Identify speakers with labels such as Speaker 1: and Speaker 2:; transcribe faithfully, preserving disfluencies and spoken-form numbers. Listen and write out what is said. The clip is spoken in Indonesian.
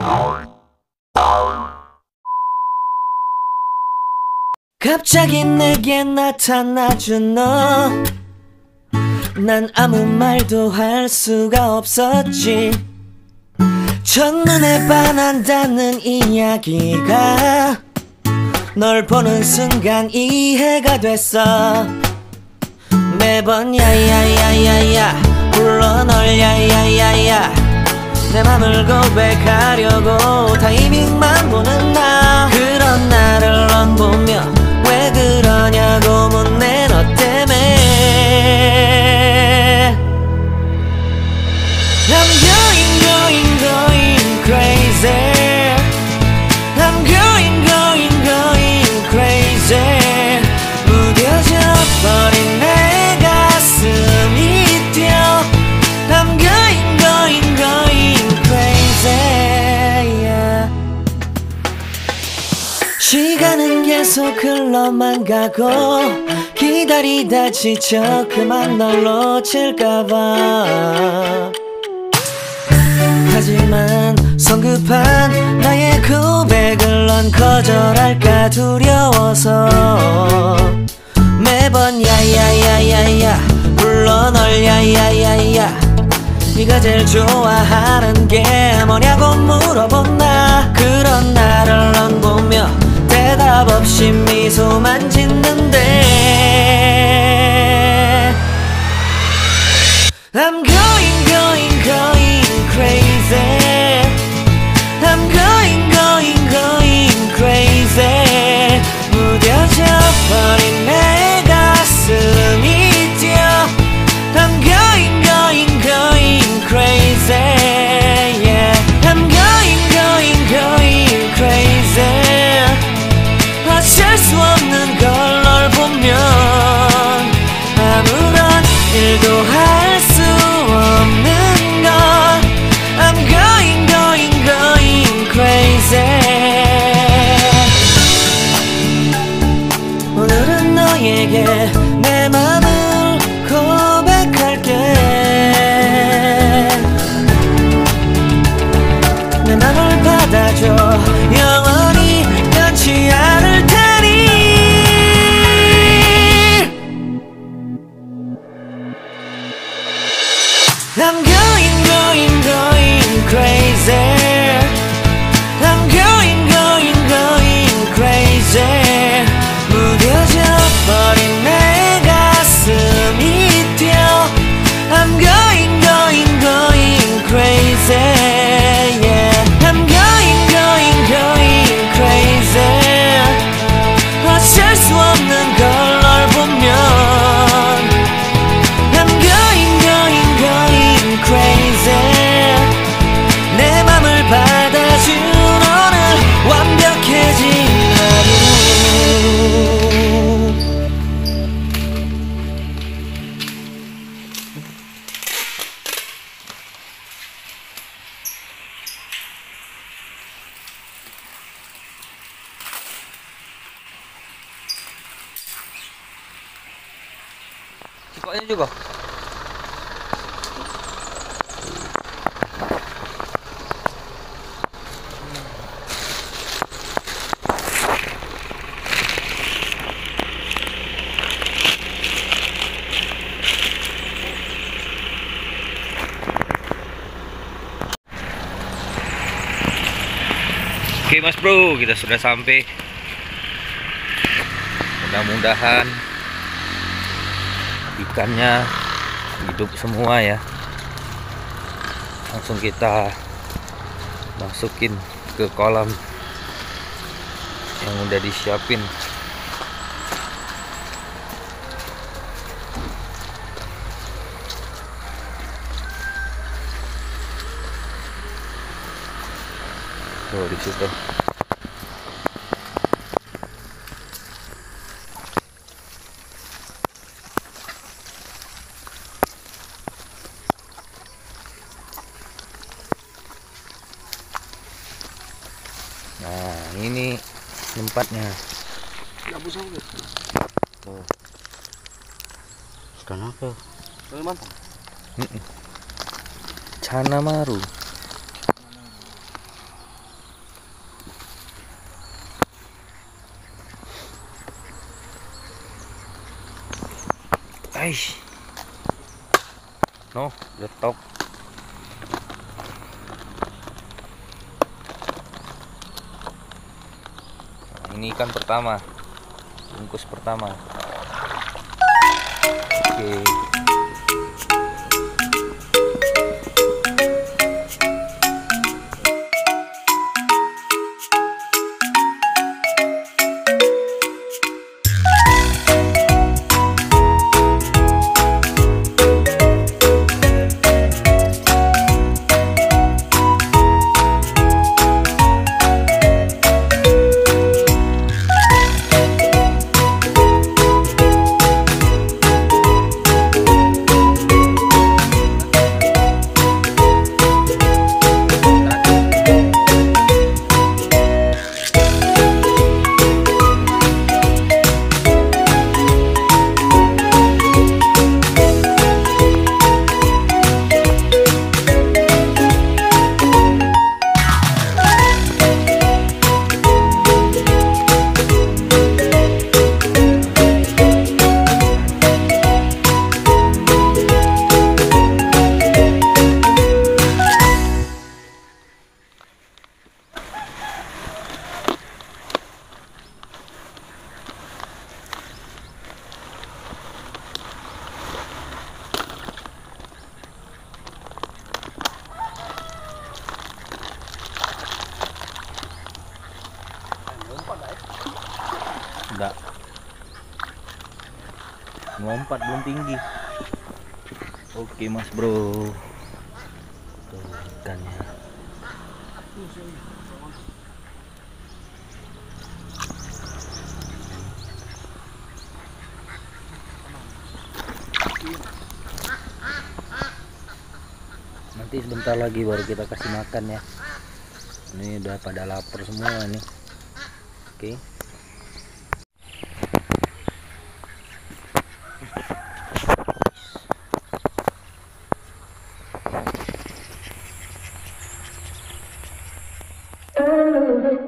Speaker 1: 갑자기 내게 나타나준 너, 난 아무 말도 할 수가 없었지. 첫눈에 반한다는 이야기가 널 보는 순간 이해가 됐어. 매번 야야야야야 불러 널 야야야야, 내 맘을 고백하려고 타이밍만 보는 나. 그런 나를 넌 보며 왜 그러냐고 묻네. 너 때문에 I'm going going going crazy. I'm going going going crazy. 무뎌져 버린 내 가슴이 뛰어. I'm going going going crazy, yeah. 시간은 계속 흘러만 가고 기다리다 지쳐 그만 널 놓칠까봐. 하지만 성급한 나의 고백을 넌 거절할까 두려워서 매번 야야야야야 불러 널 야야야야. 네가 제일 좋아하는 게 뭐냐고 물어본 나. 그런 나를 넌 보며 대답 없이 미소만 짓는데 I'm going going going crazy. I'm going going going crazy. 무뎌져 버린 내 가슴이 뛰어. I'm going going going crazy, yeah. I'm going going going crazy. 어쩔 수 없는 걸 널 보면 아무런 일도 할 수 없는 걸. I'm going going going crazy. 오늘은 너에게 내 맘을 고백할게. 내 맘을 받아줘. 영원히 변치 않을 테니. I'm going going going crazy. I'm going going going crazy. 무뎌져 버린 내 가슴이 뛰어. I'm going going going crazy, yeah. I'm going going going crazy. 어쩔 수 없는 걸 널 보면 I'm going going going crazy. 내 맘을 받아준 오늘 완벽해진 하루.
Speaker 2: Cikoknya juga. Oke mas bro, kita sudah sampai. Mudah-mudahan ikannya hidup semua ya. Langsung kita masukin ke kolam yang udah disiapin. Tuh di situ. Nah, ini tempatnya. Tuh.
Speaker 3: Ikan apa?
Speaker 2: Mantap. Cana maru. Aish. No, letok. Nah, ini ikan pertama, bungkus pertama. Oke. Enggak. Lompat belum tinggi. Oke mas bro. Tuh ikannya. Nanti sebentar lagi baru kita kasih makan ya. Ini udah pada lapar semua nih. Oke.
Speaker 3: Thank you.